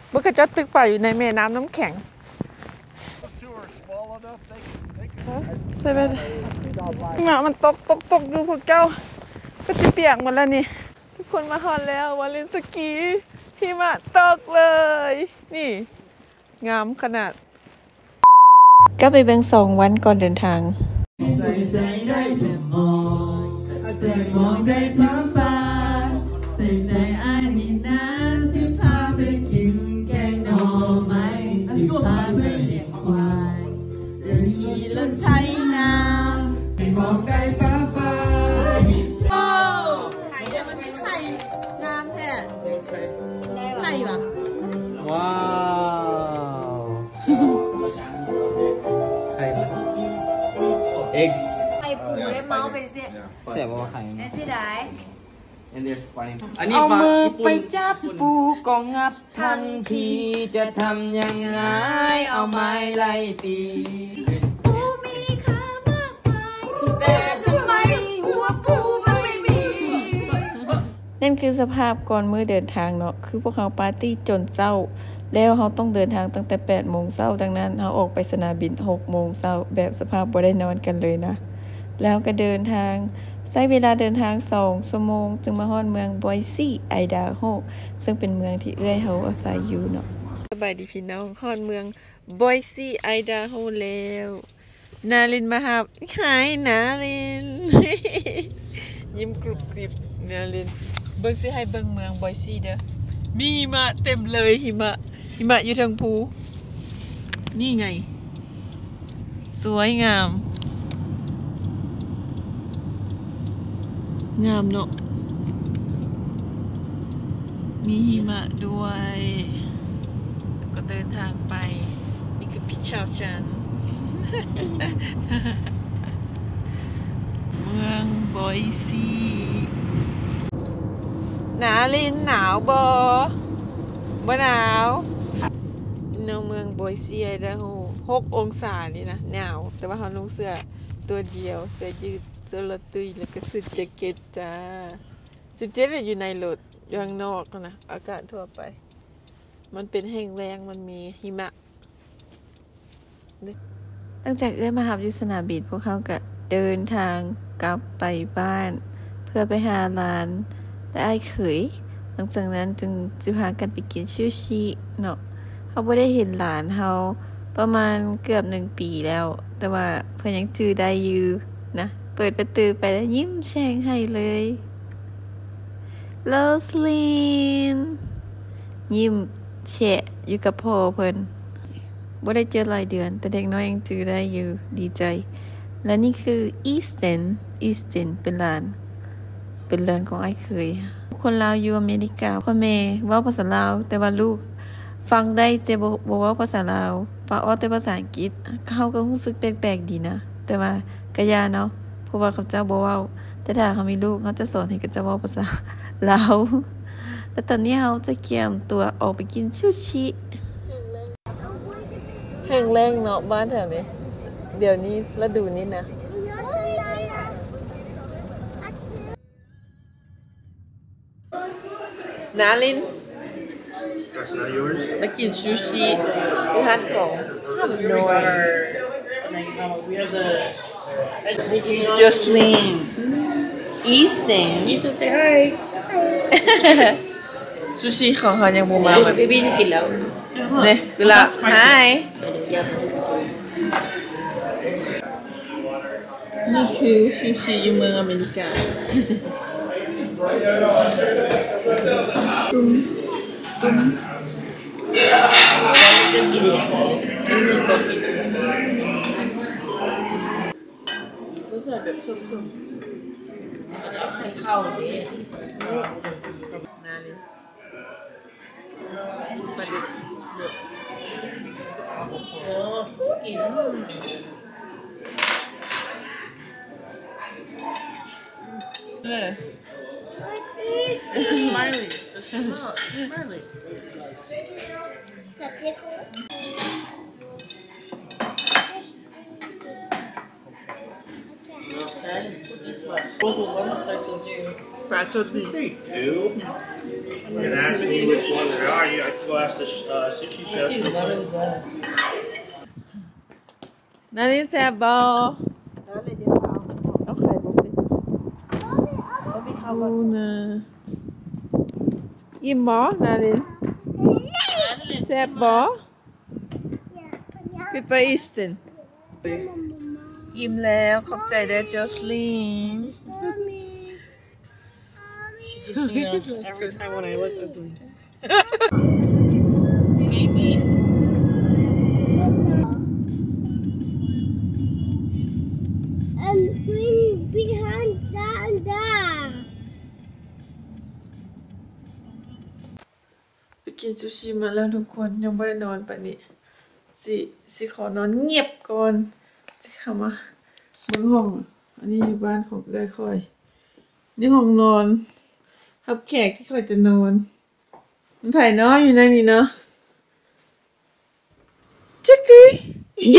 เมื่อกี้จะตึกป่าอยู่ในแม่น้ำน้ำแข็งใช่ไหมมันตกอยู่พวกเจ้าก็จะเปียกหมดแล้วนี่ทุกคนมาฮอนแล้ววาเลนสกีหิมะตกเลยนี่งามขนาดก็ไปเบิ่ง2 วันก่อนเดินทางใส่ใจได้แต่มองใส่มองได้ท้องฟ้าใส่ใจอ้ายมีน้ำสิพาไปกินแกงหน่อไม้สิพาไปเลี้ยงควายเดินขี่รถไถนาใส่มองได้ท้องฟ้าโอ้ไข่มันเป็นไข่งามแท้ไข่ปะว้าวไข่ eggs ไข่ปูได้เมาไปเสียเสียบว่าไข่ได้สิได้ and there's spine เอามือไปจับปูก็งับทันทีจะทำยังไงเอาไม้ไล่ตีปูมีค่ามากมายแต่ทำไมหัวปูมันไม่มีนั่นคือสภาพก่อนมื้อเดินทางเนาะคือพวกเขาปาร์ตี้จนเช้าแล้วเขาต้องเดินทางตั้งแต่8 โมงเช้าดังนั้นเขาออกไปสนามบิน6 โมงเช้าแบบสภาพบ่ได้นอนกันเลยนะแล้วก็เดินทางใช้เวลาเดินทาง2 ชั่วโมงจึงมาฮอดเมืองบอยซี่ไอดาโฮซึ่งเป็นเมืองที่เอื้อยเขาอาศัยอยู่เนาะสบายดีพี่น้องฮอดเมืองบอยซี่ไอดาโฮแล้วนาลินมาครับหายนาลิน ยิ้มกรุบกริบนาลินเบิ่งสิให้เบิ่งเมืองบอยซี่เด้อมีหิมะเต็มเลยหิมะอยู่ทางภูนี่ไงสวยงามเนาะมีหิมะด้วยก็เดินทางไปนี่คือพี่ชาวชัน เมืองบอยซีหนาลินหนาวบ่หนาวในเมืองบอยซีไอดาโฮ6 องศานี่นะหนาวแต่ว่าเขาลงเสื้อตัวเดียวเสื้อยืดเสื้อละตุยแล้วก็เสื้อแจ็คเก็ตจ้า17อยู่ในรถอยู่ข้างนอกนะอากาศทั่วไปมันเป็นแห้งแรงมันมีหิมะตั้งแต่มาหับอยู่สนามบินพวกเขาก็เดินทางกลับไปบ้านเพื่อไปหาร้านและไอ้เขยหลังจากนั้นจึงจะพากันไปกินซูชิเนาะเขาไม่ได้เห็นหลานเขาประมาณเกือบ1 ปีแล้วแต่ว่าเพื่อนยังจื้อได้อยู่นะเปิดประตูไปแล้วยิ้มแฉ่งให้เลยโรสลินยิ้มแฉะอยู่กับพ่อเพิ่นบ่ได้เจอหลายเดือนแต่เด็กน้อยยังจื้อได้อยู่ดีใจและนี่คืออีสเทนเป็นหลานของไอ้เคยคนลาวอยู่อเมริกาพ่อแม่เว้าภาษาลาวแต่ว่าลูกฟังได้แต่บ่เว้าภาษาลาวฟังออกแต่ภาษาอังกฤษเขาก็รู้สึกแปลกๆดีนะแต่ว่าก็ย่าเนาะเพราะว่าเขาเจ้าบ่เว้าแต่ถ้าเขามีลูกเขาจะสอนให้เขาเจ้าเว้าภาษาลาวแต่ตอนนี้เขาจะเตรียมตัวออกไปกินซูชิแห้งแล้งเนาะบ้านแถวนี้เดี๋ยวนี้ฤดูนี้นะนาลิน That's not yours? มากินซูชิที่ร้านของโนจัสลินอีสตัน say hi ซูชิของเขายังบูมาแบบ baby จะกินแล้วเนี่ยกุหลาบ hi นี่คือซูชิอยู่เมืองอเมริการู้สึกแบบส้มๆมันจะเอาใส่ข้าวนี่นาลินปลาดุกโอ้กิน smiley the smiley It's a pickle. both of them size as you Spaghetti. They do. You can ask me which one there are. You I can go ask the sushi chef. Nani Sabo. Okay, Bobby. Una. Imbo, Nani. Sabo. Goodbye, Easton. ยิ้มแล้วขอบใจเด้อ Jocelyn. Every time when I look ugly. And bring behind Santa. ไปกินซูชิมาแล้วทุกคนยังไม่ได้นอนปะนี่สิขอนอนเงียบก่อนสิเข้ามาเบิ่งห้องอันนี้บ้านของได้ค่อยนี่ห้องนอนทับแขกที่ค่อยจะนอนมันไผ่นอนอยู่ในนี้เนาะจักกี้เย้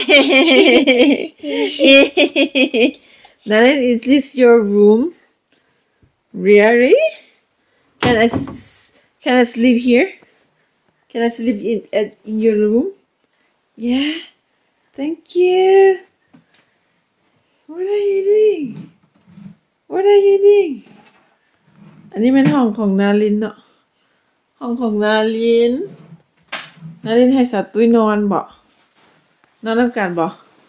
Naren, is this your room? Really? Can I sleep here? Can I sleep in your room? Yeah. Thank you. What are you doing? What are you doing? อันนี้เป็นห้องของนารินเนาะห้องของนารินให้สัตว์ตุ้ยนอนบ่นอนน้ำกันบ่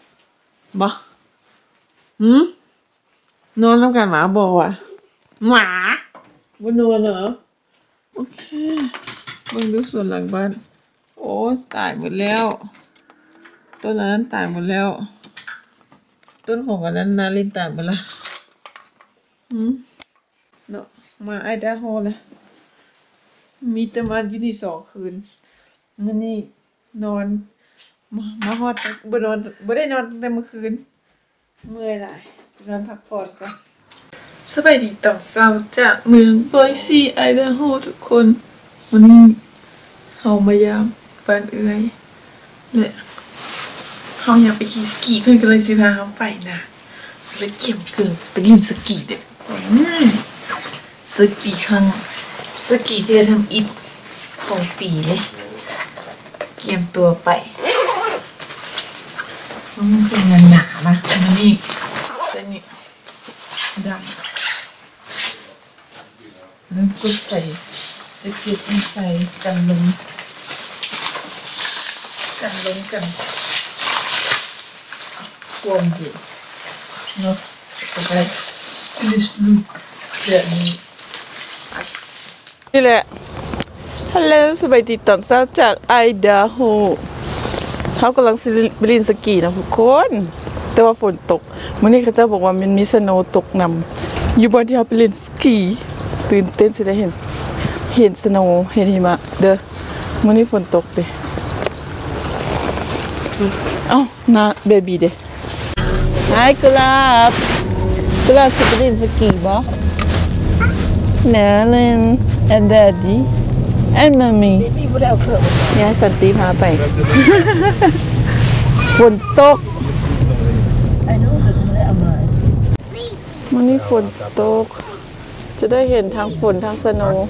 นอนน้ำกันหมาบ่วะหมาบ่นอนเหรอโอเคมึงดูส่วนหลังบ้านโอ้ตายหมดแล้วต้นนั้นตายหมดแล้วต้นหงอันนั้นนารินตายหมดละเนาะมาไอดาโฮเลยมีแต่มาอยู่นี่2 คืนมื้อนี้นอนมาฮอดบ่ได้นอนตั้งแต่เมื่อคืนเมื่อยหลายนอนพักผ่อนก่อนสบายดีตอนเช้าจากเมืองบอยซีไอดาโฮทุกคนวันนี้เฮามายามบ้านเอื้อยและเฮาอยากไปขี่สกีเพิ่นก็เลยสิพาเฮาไปนะเลยเกี่ยมเกินไปเล่นสกีเด้สกีครั้งสกีที่ทำอิฐของปีเลยเกี่ยมตัวไปมันเป็นงานหนานะอันนี้แต่นี่ดำแล้วก็ใส่จะเก็บใส่กันลมกันความเย็นเนาะต่อไปลิสต์ลูกแบบนี้นี่แหละฮัลโหลสบายดีตอนเช้าจากไอดาโฮเขากำลังไปเล่นสกีนะทุกคนแต่ว่าฝนตกมื้อนี้เขาจะบอกว่ามันมีสโนว์ตกนำอยู่บนที่เขาไปเล่นสกีตื่นเต้นสิได้เห็นสโนว์เห็นหิมะเด้อมื้อนี้ฝนตกเด้เอ้านาเบบีเด้Hiกุหลาบจะไปเล่นสกีบ่Nellen and Daddy and Mommy ยายสันติพาไปฝนตกวันนี้ฝนตกจะได้เห็นทางฝนทางสโนว์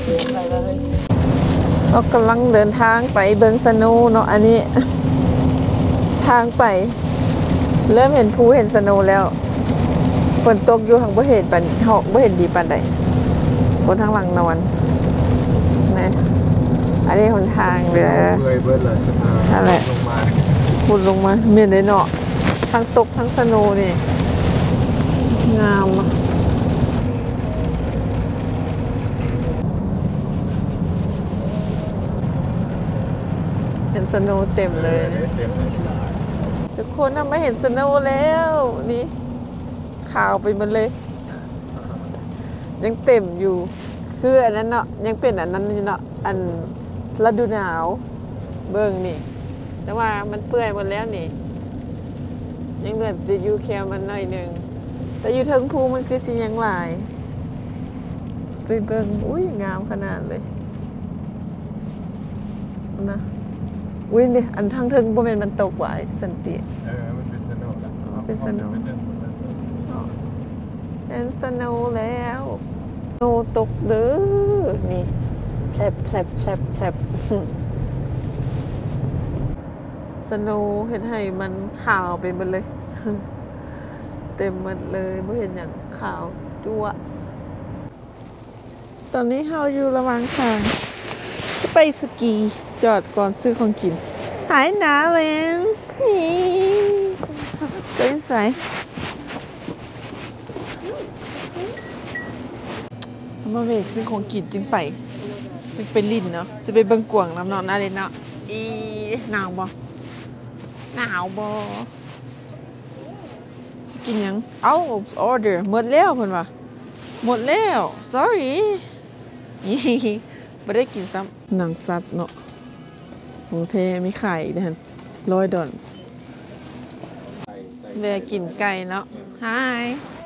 เรากำลังเดินทางไปเบิงสโนว์เนาะอันนี้ทางไปเริ่มเห็นภูเห็นสโนว์แล้วฝนตกอยู่ทางบ่เห็นปันหอกบ่เห็นดีปานใดบนทางหลังนอนนะอันนี้หนทางเลยอะไรบุดลงมาเมียนได้เนาะทั้งตกทั้งสโนว์นี่งามเห็นสโนว์เต็มเลยทุกคนไม่เห็นสโนว์แล้วนี่ขาวไปหมดเลยยังเต็มอยู่คืออันนั้นเนาะยังเป็นอันนั้นเนาะอันฤดูหนาวเบิ่งนี่แต่ว่ามันเปื่อยหมดแล้วนี่ยังเหลือจะอยู่แค่มันหน่อยนึงแต่อยู่เทิงภูมันคือสิยังหลายไปเบิ่งอุ้ยงามขนาดเลยนะอุ้ยนี่อันทางเทิงบ่แม่นมันตกไว้สันติมันเป็นสโนว์แล้วเป็นสโนว์เป็นสโนว์แล้วโนตกเด้อนี่แผลบสโนเห็นให้มันขาวไปหมดเลย เต็มหมดเลยไม่เห็นอย่างขาวจั่วตอนนี้เราอยู่ระหว่างทางจะไปสกีจอดก่อนซื้อของกินหายหนาแล้วนี่เป็นสายมาเวซื้อของกินจึงไปลิ้นเนาะจะไปเบิ่งกวางน้ำนอนอะไรเนาะหนาวบ่สิกินยังเอาออเดอร์หมดแล้วเพิ่นว่าหมดแล้ว sorry นี่ไม่ได้กินซ้ำหนังสัตว์เนาะของเทมีไข่เด้อ$100แวะกินไก่เนาะ hi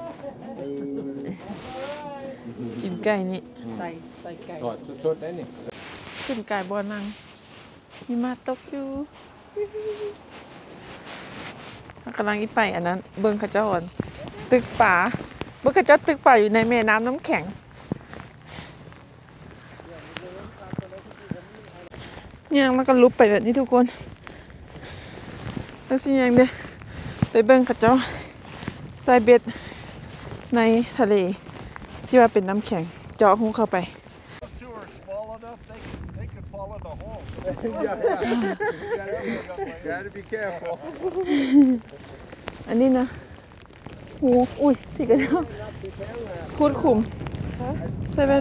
กินไก่นี่ใส่ไก่ถอดสดๆได้นี่กินไก่บ่นั่งมีมาตกอยู่กำลังอีไปอันนั้นเบิ่งเขาเจ้าอ่อนตึกป่าเบิ่งเขาเจ้าตึกป่าอยู่ในแม่น้ำน้ำแข็งยังแล้วก็ลุบไปแบบนี้ทุกคนแล้วสิยังเด้ไปเบิ่งเขาเจ้าใส่เบ็ดในทะเลที่ว่าเป็นน้ำแข็งเจาะหูเข้าไป Two are small enough, they could fall in the hole. Gotta be careful. อันนี้นะหูอุ้ยที่กระเจ้าคูดขุมใส่ไป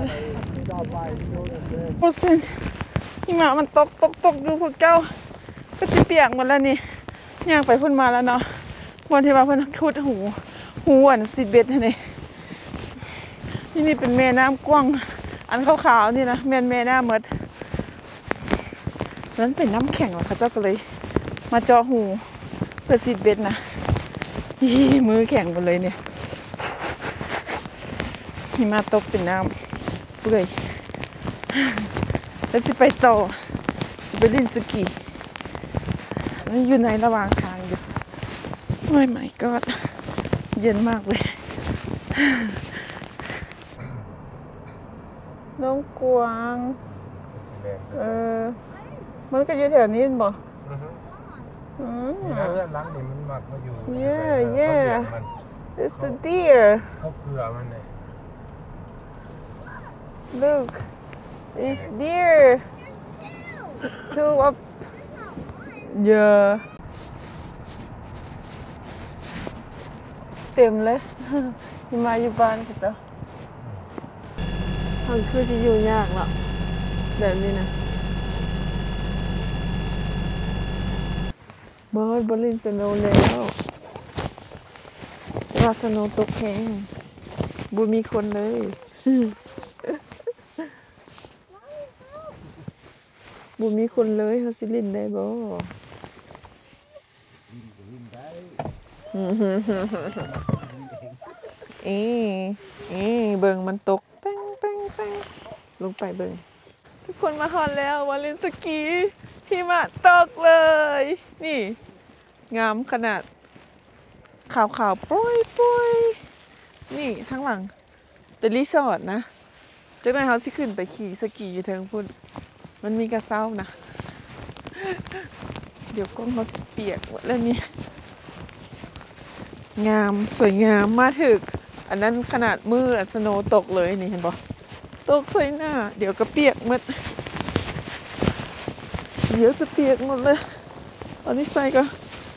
โอ้เส้นหิมะมันตกอยู่พวกเจ้าก็สิเปียกหมดแล้วนี่ย่างไปพุ่นมาแล้วเนาะวันที่ว่าเพิ่นขุดหูอันสิเบ็ดนี่เป็นแม่น้ำกว้างอันขาวๆนี่นะแม่น้ำหมดนั้นเป็นน้ำแข็งเหรอเขาเจ้าก็เลยมาเจาะหูเพื่อสิเบ็ดนะมือแข็งหมดเลยเนี่ยหิมะตกเป็นน้ำเปื่อยแล้วสิไปต่อสิไปเล่นสกีนี่อยู่ในระหว่างทางอยู่โอ้ยmy god เย็นมากเลยน้องกวางมันก็อยู่แถวนี้บ่นี่นะเพื่อนรักนี่มันมักมาอยู่ yeah it's the deer เขาเกลือมันเลย look it's deer two of yeah เต็มเลยที่มาอยู่บ้านกันต่อมันคือที่อยู่ยากเนาะแบบนี้นะบรินสโนว์แล้วว่าสโนว์ตกแห้งบุมีคนเลยบุมีคนเลยเขาสิลินได้บ่เบิ่งมันตกแป้งลงไปเบิ่งทุกคนมาฮอนแล้วมาเล่นสกีหิมะตกเลยนี่งามขนาดขาวๆปุ้ยนี่ทั้งหลังเป็นรีสอร์ทนะจากนั้นเขาสิขึ้นไปขี่สกีอยู่เทิงพุ่นมันมีกระเซ้านะเดี๋ยวกล้องเขาเปียกหมดแล้วนี่งามสวยงามมากถึกอันนั้นขนาดมือสโนว์ตกเลยนี่เห็นปะตกใส่หน้าเดี๋ยวก็เปียกหมดเดี๋ยวจะเปียกหมดเลยเอานี่ใส่ก็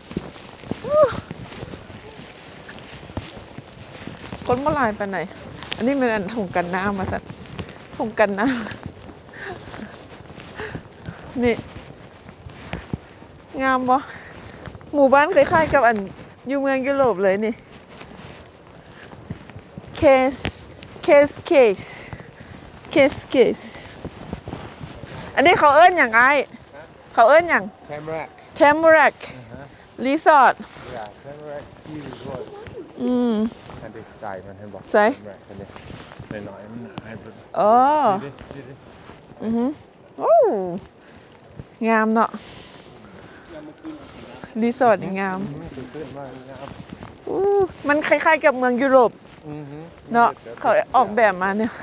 คนมาลายไปไหนอันนี้เป็นอันถุงกันน้ำมาสัตว์ถุงกันน้ำนี่งามปะหมู่บ้านคล้ายๆกับอันอยู่เมืองยุโรปเลยนี่เคสอันนี้เขาเอิ้นอย่างไรเขาเอิ้นอย่างเทมเร็กรีสอร์ท ski resort อันนี้ใจมันเห็นบอกใส่หน่อยมันหายไปอ๋อโอ้งามเนาะรีสอร์ทงามมันคล้ายๆกับเมืองยุโรปเนาะเขาออกแบบมาเนี่ย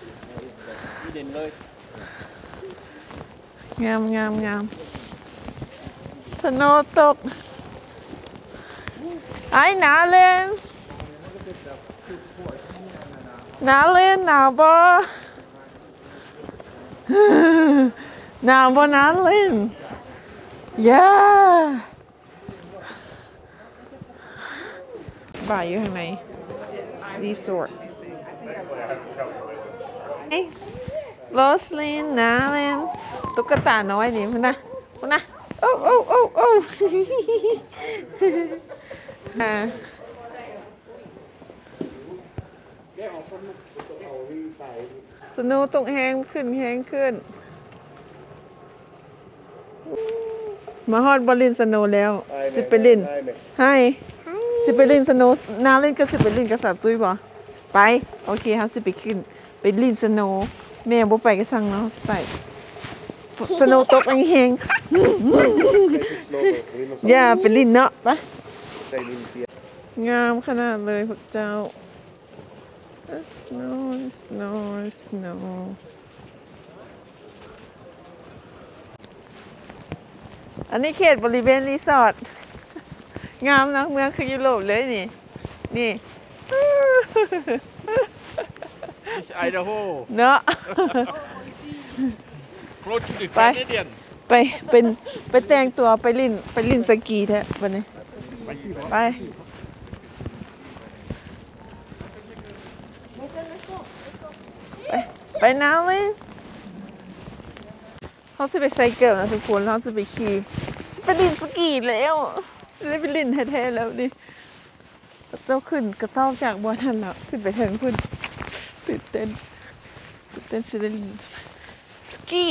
งามสโนว์ตกไอ้หนาวเล่นหนาวบ่หนาวเล่นย่าบ่ายอยู่ข้างในรีสอร์ทโรสลินหนาวเล่นตุ๊กตาน้อยนี่พุ่นนะโอ้สโนว์ตกแห้งขึ้นมาฮอดบอลลินสโนว์แล้วสิไปลินให้สิไปลินสโนว์นาเล่นก็สิไปลินกับสาวตุ้ยบ่ไปโอเคเฮาสิไปขึ้นไปลินสโนว์แม่บ่ไปก็สั่งเนาะสิไปสโนว์ตกแห้งอย่าไปลินเนาะไปงามขนาดเลยพวกเจ้า snow อันนี้เขตบริเวณรีสอร์ทงามนะเมืองคือยุโรปเลยนี่ It's Idaho เนาะ close to the Canadian ไปแต่งตัวไปลินสกีแท้บัดนี้ไปน้ำเลยเขาจะไปไซเคิลนะทุกคนเขาจะไปขี่ไปลินสกีแล้วจะได้ไปลินแท้ๆแล้วดิเจ้าขึ้นกระเซ้าจากบัวทันแล้วขึ้นไปถึงขึ้นตื่นเต้นจะได้ลินสกี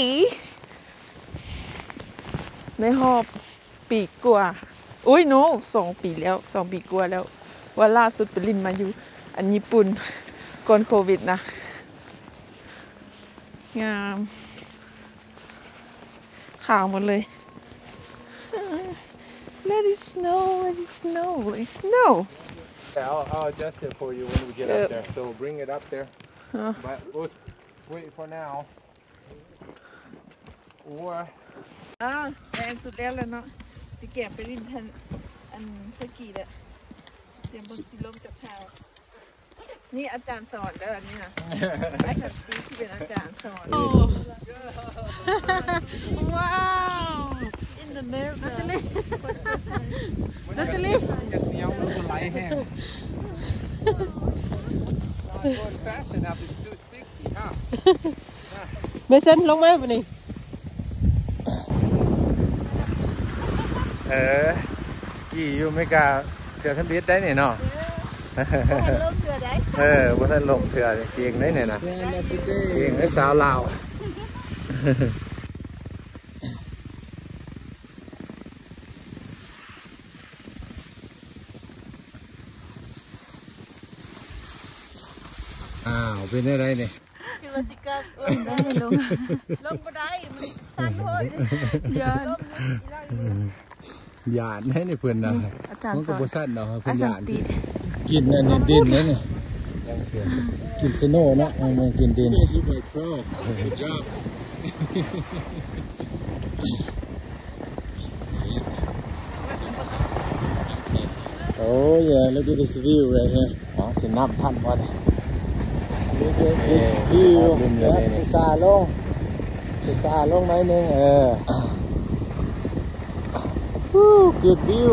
ในหอบปีกว่าอุ้ยโน้2 ปีแล้ว2 ปีกว่าแล้วว่าล่าสุดไปลินมาอยู่อันญี่ปุ่นก่อนโควิดนะงามขาวหมดเลย Let it snow I'll adjust it for you when we get up there so bring it up there but we'll wait for now or แรงสุดแล้วเนาะสิแกไปลินทันอันสกีแหละเตรียมบนสีลมกับเท้านี่อาจารย์สอนแล้วนี่นะไอ้ขันตีที่เป็นอาจารย์สอนว้าว in the mirror นัตตี้อย่างเหนียวมันไหลแห้ง Going fast enough it's too sticky huh เมสันลงมาปะนี่สกีอยู่ไม่กล้าเสือทันบิดได้เนี่ยเนาะว่าท่านลงเสือเกียงได้เนี่ยนะเกียงไอ้สาวลาวเป็นอะไรเนี่ยคือว่าสิกาได้ลงบ่ได้มันสั่นโพดหยาดให้ในเพื่อนนะมันก็บ่สั่นเนาะเพื่อนหยาดกินอันนี้ดินนั่นนี่กินสโน่เนาะมันกินดินโอ้ย look at this view right here อ๋อสิน้ำท่านพอดี look at this view สิซาลงหน่อยนึงgood view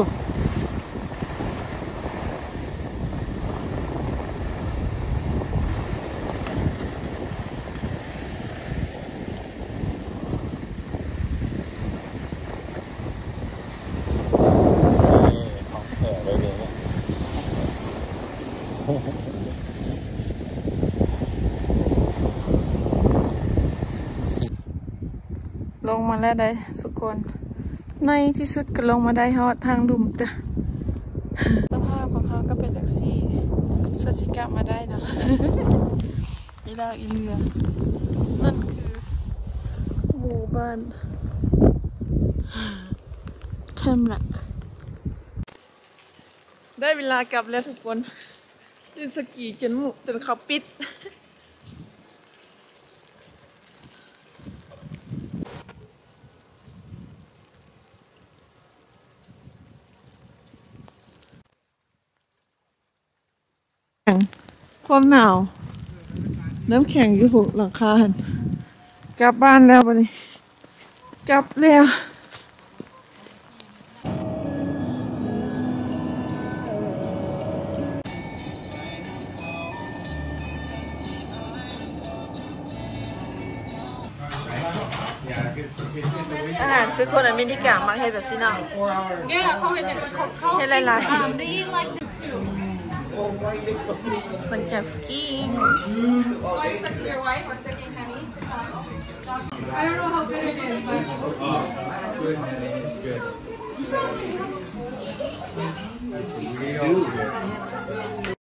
ลงมาแล้วได้สุกคนในที่สุดก็ลงมาได้ฮอดทางดุมจ้ะสภาพของเขาก็เป็นจากซี่สสิกะมาได้เนาะอีลากอีเรือนั่นคือหมู่บ้านเทมรักได้เวลากลับแล้วทุกคนจินสกีจนเขาปิดความหนาวน้ำแข็งอยู่หลังคากลับบ้านแล้ววันนี้กลับแล้วอาหารคือคนอเมริกามักให้แบบซีนัง Yeah,เขาเห็นเป็นเขาให้หลายๆ they eat like this too. เหมือนกับสกี Expecting your wife or expecting Hammy to come. I don't know how good it is, but It's good.